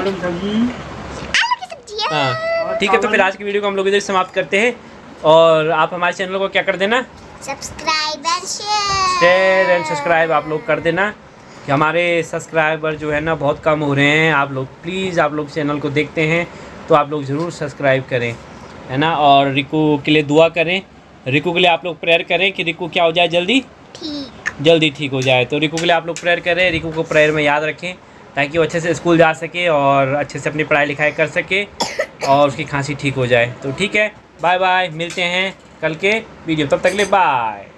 आलू सब्जी। आलू की सब्जी है। हाँ ठीक है, तो फिर आज की वीडियो को हम लोग इधर समाप्त करते हैं। और आप हमारे चैनल को क्या कर देना, subscribe and share and subscribe आप लोग कर देना कि हमारे सब्सक्राइबर जो है ना बहुत कम हो रहे हैं। आप लोग प्लीज़, आप लोग चैनल को देखते हैं तो आप लोग ज़रूर सब्सक्राइब करें, है ना। और रिकू के लिए दुआ करें, रिकू के लिए आप लोग प्रेयर करें कि रिकू क्या हो जाए, जल्दी ठीक हो जाए। तो रिकू के लिए आप लोग प्रेयर करें, रिकू को प्रेयर में याद रखें ताकि वो अच्छे से स्कूल जा सके और अच्छे से अपनी पढ़ाई लिखाई कर सके और उसकी खांसी ठीक हो जाए। तो ठीक है, बाय बाय, मिलते हैं कल के वीडियो, तब तक के लिए बाय।